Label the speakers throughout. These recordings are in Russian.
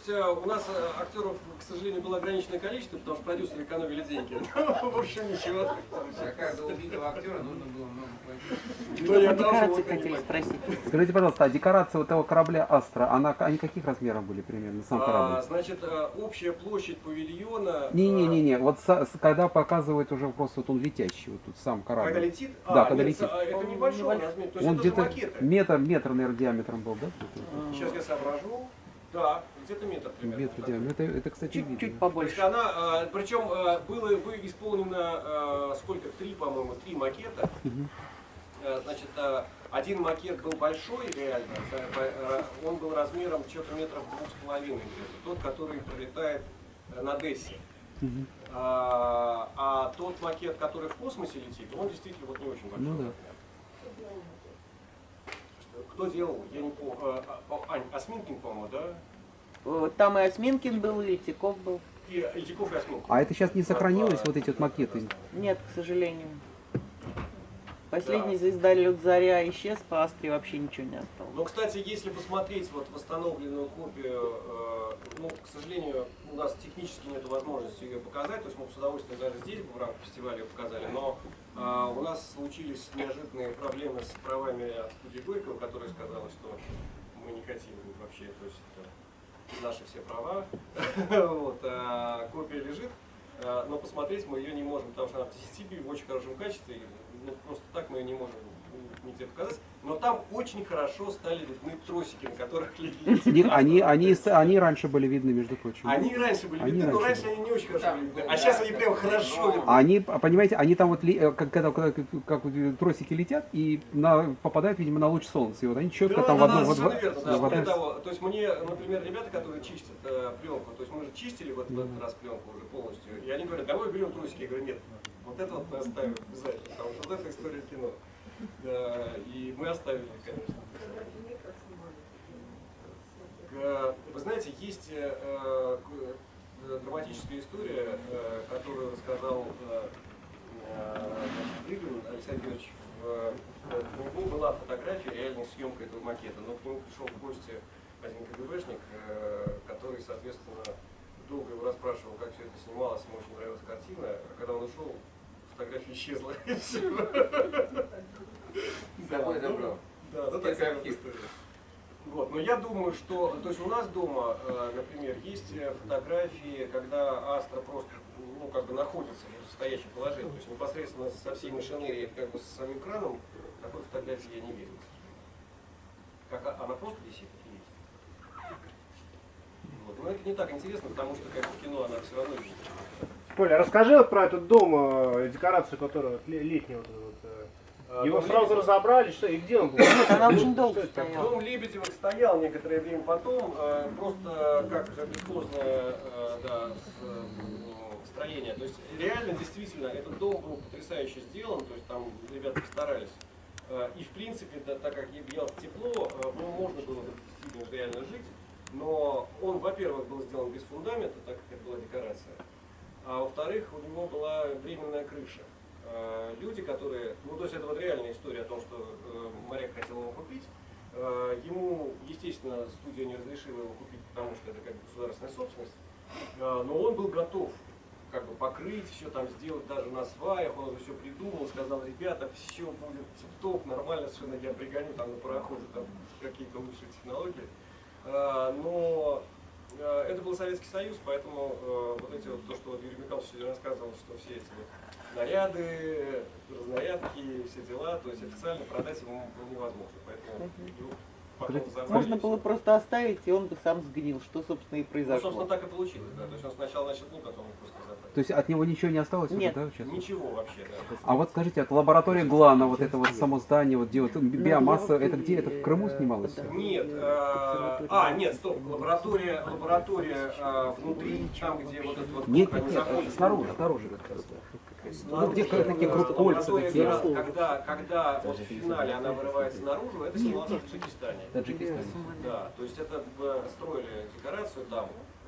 Speaker 1: есть у нас актеров, к сожалению, было ограниченное количество, потому что продюсеры экономили деньги. В общем, ничего.
Speaker 2: За каждого убитого актера нужно было много платить.
Speaker 3: Про декорации хотели спросить.
Speaker 4: Скажите, пожалуйста, а декорация вот этого корабля Астра, они каких размеров были примерно, сам корабль?
Speaker 1: Значит, общая площадь павильона...
Speaker 4: Не-не-не, вот когда показывает уже просто вот он летящий, вот тут сам корабль.
Speaker 1: Когда летит?
Speaker 4: Да, когда летит.
Speaker 1: Это небольшой размер, то есть
Speaker 4: Он
Speaker 1: это
Speaker 4: где-то
Speaker 1: макеты.
Speaker 4: метр, наверное, диаметром был, да?
Speaker 1: Сейчас я соображу. Да, где-то метр примерно.
Speaker 4: Метр диаметр. Это, кстати,
Speaker 3: Чуть-чуть
Speaker 4: видно.
Speaker 1: То есть
Speaker 3: побольше.
Speaker 1: она, причем было исполнено сколько? 3, по-моему, 3 макета. Значит, один макет был большой, реально, он был размером что-то метров 2,5 где-то, тот, который пролетает на Дессе. А тот макет, который в космосе летит, он действительно вот не очень большой.
Speaker 4: Ну да.
Speaker 1: Кто делал? Я не помню. Ань, Осминкин, по-моему, да?
Speaker 3: Там и Осминкин был, и Ильтиков был.
Speaker 1: И Ильтиков, и Осминкин.
Speaker 4: А это сейчас не сохранилось, вот эти вот макеты?
Speaker 3: Нет, к сожалению. Последний звездолет «Лед Заря» исчез, по Астре вообще ничего не осталось.
Speaker 1: Но, кстати, если посмотреть вот восстановленную копию, ну, к сожалению, у нас технически нет возможности ее показать, то есть мы бы с удовольствием даже здесь бы в рамках фестиваля ее показали, но у нас случились неожиданные проблемы с правами от студии Горького, которая сказала, что мы не хотим вообще, то есть это наши все права, вот, копия лежит, но посмотреть мы ее не можем, потому что она в TCP в очень хорошем качестве, ну, просто так мы ее не можем нигде показать. Но там очень хорошо стали видны тросики, на которых летели.
Speaker 4: Они раньше были видны, между прочим.
Speaker 1: Они раньше были видны, но раньше они не очень хорошо были видны. А сейчас они прям хорошо видны.
Speaker 4: Они, понимаете, они там вот, когда тросики летят и попадают, видимо, на луч солнца. И вот они четко там в одну...
Speaker 1: Совершенно верно, да. Более того, то есть мне, например, ребята, которые чистят пленку, то есть мы же чистили вот в этот раз пленку уже полностью, и они говорят, давай берем тросики. Я говорю, нет, вот это вот мы оставим обязательно, потому что вот это история кино. Да, и мы оставили, конечно. Вы знаете, есть драматическая история, которую рассказал Рыбин Александр Георгиевич. У него была фотография, реальная съемка этого макета, но к нему пришел в гости один КГБшник, который, соответственно, долго его расспрашивал, как все это снималось, ему очень нравилась картина, а когда он ушел, фотография исчезла.
Speaker 2: Какой добро.
Speaker 1: Да, ну такая вот история. Вот, но я думаю, что, то есть у нас дома, например, есть фотографии, когда Астра просто, ну, как бы находится в стоящем положении, то есть непосредственно со всей машинерией, как бы с самим краном, такой фотографии я не видел. Как она просто висит и есть. Вот. Но это не так интересно, потому что как в кино она все равно видит.
Speaker 5: Поля, расскажи вот про этот дом, декорацию, которая летняя. Его сразу разобрали, что и где он был?
Speaker 3: Она очень долго стояла.
Speaker 1: Дом Лебедевых стоял некоторое время потом, просто как бесхозное строение. То есть реально, действительно, этот дом был потрясающе сделан, то есть там ребята постарались. И в принципе, да, так как ел тепло, ну, можно было действительно реально жить, но он, во-первых, был сделан без фундамента, так как это была декорация, а во-вторых, у него была временная крыша. Люди, которые, ну то есть это вот реальная история о том, что моряк хотел его купить, ему, естественно, студия не разрешила его купить, потому что это как бы государственная собственность, но он был готов как бы покрыть, все там сделать даже на сваях, он уже все придумал, сказал, ребята, все будет тип-топ, нормально совершенно, я пригоню там на пароходе там какие-то лучшие технологии, но это был Советский Союз, поэтому вот эти вот, то, что вот Юрий Михайлович сегодня рассказывал, что все эти вот наряды, разнарядки, все дела, то есть официально продать ему было невозможно, поэтому его потом забрали.
Speaker 3: Можно было просто оставить, и он бы сам сгнил, что, собственно, и
Speaker 1: Ну,
Speaker 3: произошло.
Speaker 1: собственно, так и получилось, да, то есть он сначала начал, ну, потом просто забрали.
Speaker 4: То есть от него ничего не осталось?
Speaker 3: Нет.
Speaker 4: Уже, да, сейчас?
Speaker 1: Ничего вообще, да.
Speaker 4: А вот скажите, от лаборатория Глана, вот это вот само здание, вот где вот биомасса, это где? Это в Крыму снималось?
Speaker 1: Нет, нет, стоп, лаборатория внутри, там, где вот этот вот...
Speaker 4: Нет,
Speaker 1: они
Speaker 4: нет,
Speaker 1: заходят.
Speaker 4: снаружи как раз. Ну, где такие кольца такие.
Speaker 1: Когда вот в финале она вырывается наружу, это снималось в Таджикистане.
Speaker 4: Таджикистан.
Speaker 1: Да, то есть это строили декорацию там,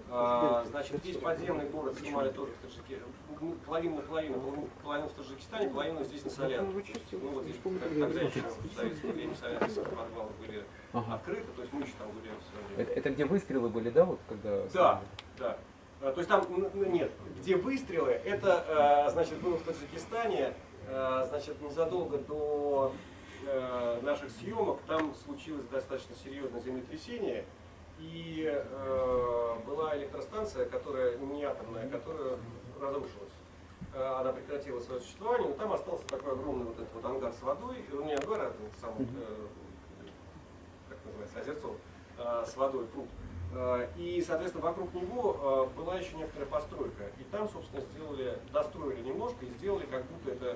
Speaker 1: Значит, весь подземный город снимали тоже в Таджикистане, половину на половину, половину в Таджикистане, половину здесь на Солянке. Ну вот здесь тогда еще в советское время солянские подвалы были открыты, то есть мы еще там гуляли в свое время.
Speaker 4: Это где выстрелы были, да, вот когда?
Speaker 1: Да, да. То есть там, нет, где выстрелы, это, значит, было в Таджикистане, значит, незадолго до наших съемок, там случилось достаточно серьезное землетрясение, и была электростанция, которая не атомная, которая разрушилась. Она прекратила свое существование, но там остался такой огромный вот этот вот ангар с водой, не ангар, а сам, как называется, озерцо с водой, пруд. И, соответственно, вокруг него была еще некоторая постройка. И там, собственно, достроили немножко и сделали, как будто это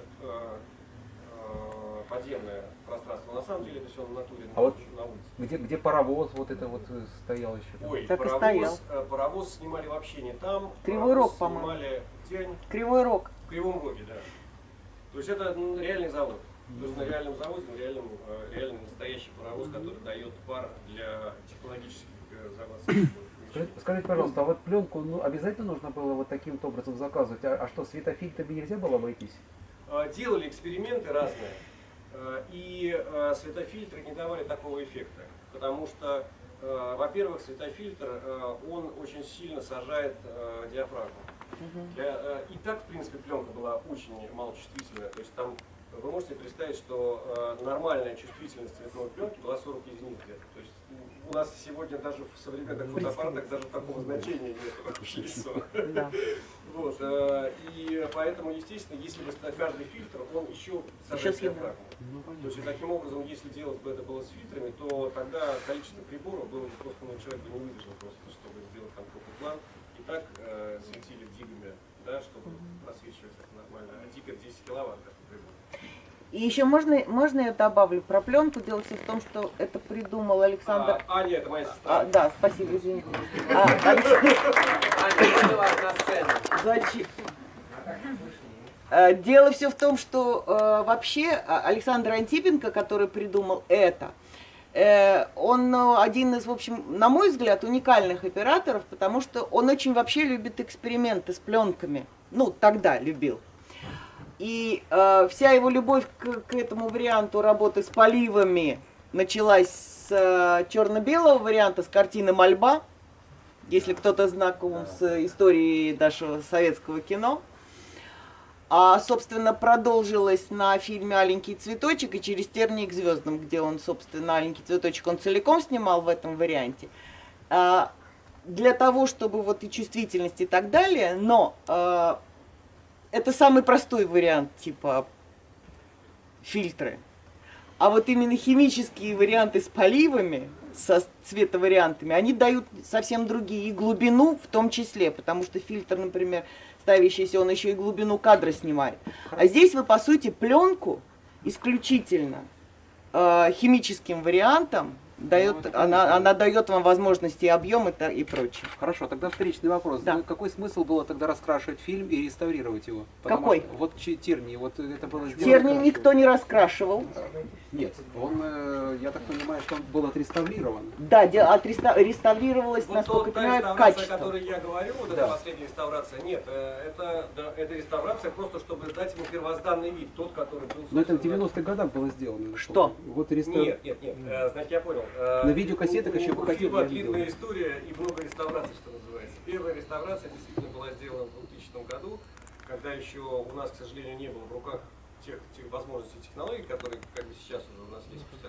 Speaker 1: подземное пространство. На самом деле это все на натуре,
Speaker 4: А вот
Speaker 1: на улице.
Speaker 4: где паровоз вот это вот стоял еще?
Speaker 1: Ой,
Speaker 3: Так и стоял.
Speaker 1: паровоз снимали вообще не там.
Speaker 3: Кривой Рог,
Speaker 1: паровоз
Speaker 3: по-моему.
Speaker 1: снимали где они?
Speaker 3: Кривой Рог.
Speaker 1: В Кривом Роге, да. То есть это реальный завод. То есть на реальном заводе, реальный настоящий паровоз, который дает пар для технологических заводов.
Speaker 4: Скажите, пожалуйста, а вот пленку обязательно нужно было вот таким-то образом заказывать? А что, светофильтрами нельзя было обойтись?
Speaker 1: Делали эксперименты разные, и светофильтры не давали такого эффекта, потому что, во-первых, светофильтр, он очень сильно сажает диафрагму. И так, в принципе, пленка была очень малочувствительная, то есть там вы можете представить, что нормальная чувствительность цветной пленки была 40 единиц где-то. То есть у нас сегодня даже в современных фотоаппаратах даже такого значения нет вообще.
Speaker 3: Да.
Speaker 1: Вот, и поэтому, естественно, если бы каждый фильтр, он еще сажает диафрагму. То есть, таким образом, если делать бы это было с фильтрами, то тогда количество приборов было бы просто, человек бы не выдержал просто, чтобы сделать там крупный план. И так светили дигами, да, чтобы просвечивать это нормально. А дигер 10 киловатт, как прибор.
Speaker 3: И еще можно я добавлю про пленку? Дело все в том, что это придумал Александр.
Speaker 1: Аня, это моя сестра.
Speaker 3: Да, спасибо, извините. Зачем? Дело все в том, что вообще Александр Антипенко, который придумал это, он один из, в общем, на мой взгляд, уникальных операторов, потому что он очень вообще любит эксперименты с пленками. Ну, тогда любил. И вся его любовь к этому варианту работы с поливами началась с черно-белого варианта, с картины «Мольба», если кто-то знаком с историей нашего советского кино. А, собственно, продолжилась на фильме «Аленький цветочек» и «Через тернии к звездам», где он, собственно, «Аленький цветочек» он целиком снимал в этом варианте. Для того, чтобы вот и чувствительность и так далее, но это самый простой вариант, типа фильтры. А вот именно химические варианты с поливами, со цветовариантами, они дают совсем другие, и глубину в том числе, потому что фильтр, например, ставящийся, он еще и глубину кадра снимает. А здесь вы, по сути, пленку исключительно химическим вариантом дает, она дает вам возможности и объем и прочее.
Speaker 4: Хорошо, тогда встречный вопрос.
Speaker 3: Да.
Speaker 4: Какой смысл было тогда раскрашивать фильм и реставрировать его?
Speaker 3: Какой?
Speaker 4: Что, вот тернии, вот это было сделано.
Speaker 3: Тернии никто не раскрашивал.
Speaker 4: Нет, он, я так понимаю, что он был отреставрирован.
Speaker 3: Да, реставрировалось,
Speaker 1: Вот
Speaker 3: насколько я
Speaker 1: та
Speaker 3: понимаю,
Speaker 1: реставрация, о
Speaker 3: качество.
Speaker 1: которой я говорю, вот эта последняя реставрация, нет, это реставрация просто, чтобы дать ему первозданный вид, тот, который был...
Speaker 4: Но это в 90-х годах было сделано.
Speaker 3: Что?
Speaker 4: Вот
Speaker 1: Нет, значит, я понял.
Speaker 4: На видеокассетах еще выходил,
Speaker 1: была
Speaker 4: я видел.
Speaker 1: длинная история и много реставраций, что называется. Первая реставрация действительно была сделана в 2000 году, когда еще у нас, к сожалению, не было в руках тех возможностей технологий, которые как бы сейчас уже у нас есть спустя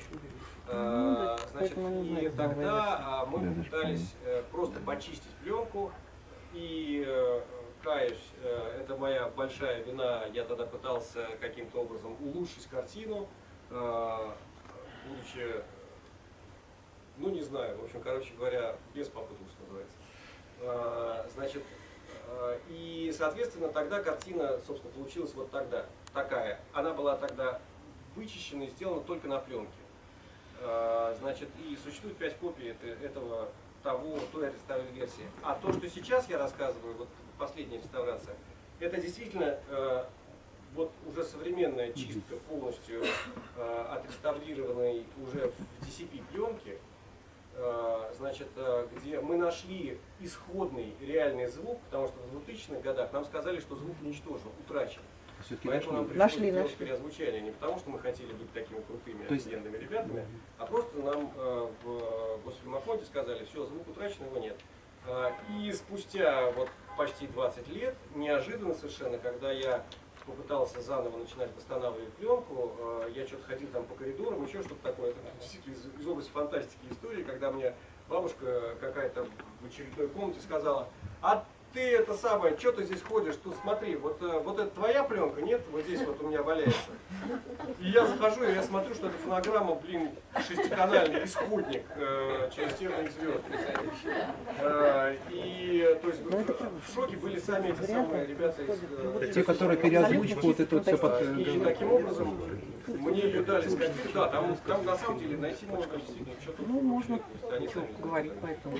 Speaker 1: 20 лет. Значит, и тогда мы пытались просто почистить пленку, и каюсь, это моя большая вина, я тогда пытался каким-то образом улучшить картину, будучи, ну не знаю, в общем, короче говоря, без попыток, что называется. Значит, и, соответственно, тогда картина, собственно, получилась вот тогда, такая. Она была тогда вычищена и сделана только на пленке. Значит, и существует 5 копий той реставрированной версии. А то, что сейчас я рассказываю, вот последняя реставрация, это действительно вот уже современная чистка полностью отреставрированной уже в DCP пленки. значит, где мы нашли исходный реальный звук, потому что в 2000-х годах нам сказали, что звук уничтожен, утрачен.
Speaker 4: Все-таки
Speaker 1: Поэтому нам пришлось
Speaker 3: Нашли.
Speaker 1: делать переозвучание, не потому что мы хотели быть такими крутыми,
Speaker 4: То есть-
Speaker 1: офигенными ребятами, а просто нам в Госфильмофонде сказали, все, звук утрачен, его нет. И спустя вот почти 20 лет, неожиданно совершенно, когда я попытался заново начинать восстанавливать пленку, я что-то ходил там по коридорам, еще что-то такое, это действительно из области фантастики истории, когда мне бабушка какая-то в очередной комнате сказала: а ты это самое, что ты здесь ходишь, тут смотри, вот это твоя пленка, нет, вот здесь вот у меня валяется. И я захожу, и я смотрю, что это фонограмма, блин, шестиканальный исходник через тернии звезд. И то есть в шоке были сами эти самые ребята из...
Speaker 4: Те, которые переозвучку, вот это вот все под...
Speaker 1: И таким образом мне ее дали сказать, да, там на самом деле найти можно действительно что-то.
Speaker 3: Ну, можно
Speaker 1: они сами
Speaker 3: говорить по этому.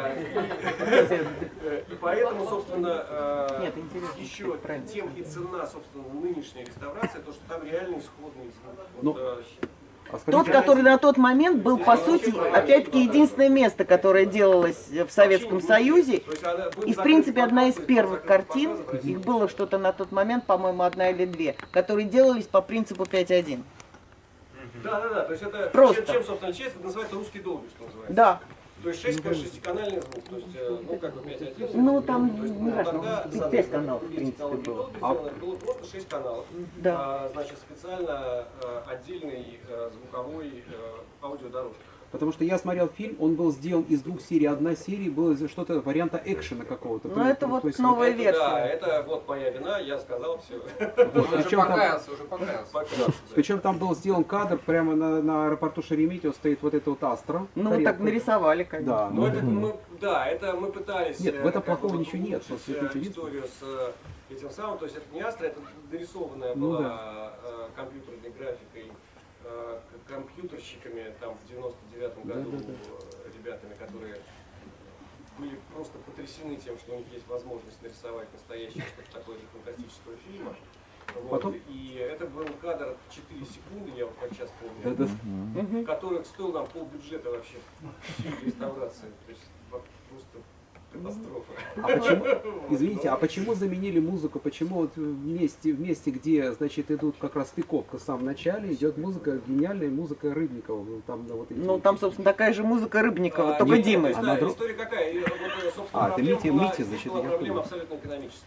Speaker 1: И поэтому, собственно,
Speaker 3: Нет, интересно,
Speaker 1: еще
Speaker 3: правильно.
Speaker 1: тем и цена, собственно, нынешней реставрации, то, что там реально исходный звук.
Speaker 4: Ну,
Speaker 1: Вот,
Speaker 4: А
Speaker 3: Тот,
Speaker 4: скажите,
Speaker 3: который на тот момент был, по сути, опять-таки, единственное место, которое делалось в Советском Союзе. И, в принципе, одна из первых картин, их было что-то на тот момент, по-моему, одна или две, которые делались по принципу 5.1.
Speaker 1: Да, то есть это
Speaker 3: Просто.
Speaker 1: чем собственно, честь, это называется русский долбиш, что называется.
Speaker 3: Да.
Speaker 1: То есть шестиканальный звук, то есть, ну, как бы 5.1.
Speaker 3: Ну, там,
Speaker 1: то есть,
Speaker 3: не важно,
Speaker 1: тогда,
Speaker 3: пять
Speaker 1: соответственно,
Speaker 3: каналов, в принципе,
Speaker 1: технологии
Speaker 3: было.
Speaker 1: Dolby сделано, было просто 6 каналов.
Speaker 3: Да.
Speaker 1: Значит, специально отдельный звуковой аудиодорожка.
Speaker 4: потому что я смотрел фильм, он был сделан из двух серий. Одна серия была из что-то варианта экшена какого-то.
Speaker 3: Ну, это вот новая
Speaker 1: Это,
Speaker 3: версия.
Speaker 1: да, это вот моя вина, я сказал все.
Speaker 2: Уже
Speaker 4: Причем там-
Speaker 2: покаялся, уже покаялся.
Speaker 4: Причем там был сделан кадр, прямо на аэропорту Шереметьево стоит вот эта вот Астра.
Speaker 3: Ну,
Speaker 4: карета.
Speaker 3: так нарисовали, конечно.
Speaker 4: Да,
Speaker 1: Ну, это мы пытались...
Speaker 4: Нет, в этом
Speaker 1: как
Speaker 4: плохого
Speaker 1: бы
Speaker 4: ничего нет,
Speaker 1: улучшить,
Speaker 4: просто это видно.
Speaker 1: историю с этим самым, то есть это не Астра, это дорисованная
Speaker 4: Ну
Speaker 1: была компьютерной графикой, компьютерщиками там в 99-м году ребятами, которые были просто потрясены тем, что у них есть возможность нарисовать настоящее что-то такое для фантастического фильма. Вот.
Speaker 4: Потом-
Speaker 1: И это был кадр 4 секунды, я вот как сейчас помню,
Speaker 4: Да-да.
Speaker 1: которых стоил нам полбюджета вообще всей реставрации. То есть просто катастрофа.
Speaker 4: А почему, извините, а почему заменили музыку? Почему вот в месте, где, значит, идут как раз стыковка в самом начале, идет музыка, гениальная музыка Рыбникова. Там, вот эти...
Speaker 3: Ну, там, собственно, такая же музыка Рыбникова, только
Speaker 1: Нет,
Speaker 3: Димы.
Speaker 1: то есть, да, история какая? И, вот, собственно,
Speaker 4: А, это
Speaker 1: проблема
Speaker 4: Митя,
Speaker 1: была-
Speaker 4: значит,
Speaker 1: была
Speaker 4: я
Speaker 1: проблема
Speaker 4: понял.
Speaker 1: абсолютно экономическая.